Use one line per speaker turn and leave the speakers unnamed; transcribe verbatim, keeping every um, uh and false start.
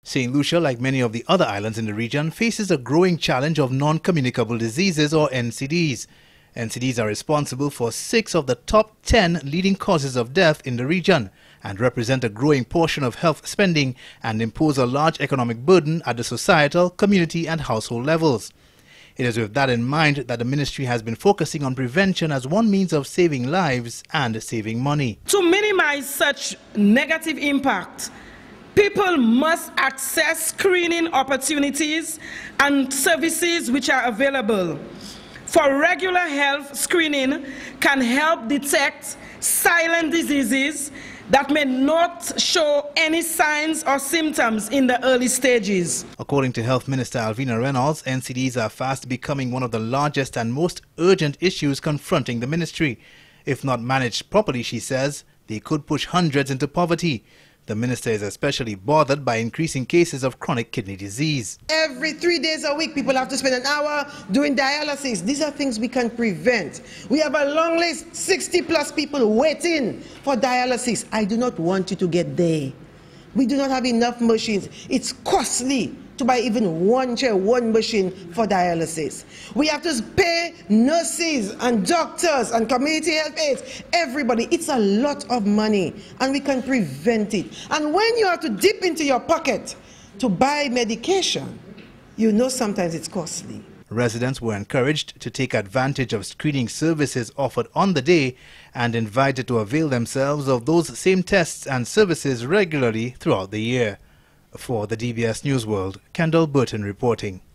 Saint Lucia, like many of the other islands in the region, faces a growing challenge of non-communicable diseases or N C Ds. N C Ds are responsible for six of the top ten leading causes of death in the region and represent a growing portion of health spending and impose a large economic burden at the societal, community and household levels. It is with that in mind that the ministry has been focusing on prevention as one means of saving lives and saving money.
To minimize such negative impact, people must access screening opportunities and services which are available. For regular health screening can help detect silent diseases that may not show any signs or symptoms in the early stages.
According to Health Minister Alvina Reynolds, N C Ds are fast becoming one of the largest and most urgent issues confronting the ministry. If not managed properly, she says, they could push hundreds into poverty. The minister is especially bothered by increasing cases of chronic kidney disease.
Every three days a week, people have to spend an hour doing dialysis. These are things we can prevent. We have a long list, sixty plus people waiting for dialysis. I do not want you to get there. We do not have enough machines. It's costly to buy even one chair, one machine for dialysis. We have to pay nurses and doctors and community health aides, everybody. It's a lot of money and we can prevent it. And when you have to dip into your pocket to buy medication, you know sometimes it's costly.
Residents were encouraged to take advantage of screening services offered on the day and invited to avail themselves of those same tests and services regularly throughout the year. For the D B S News World, Kendal, Burton reporting.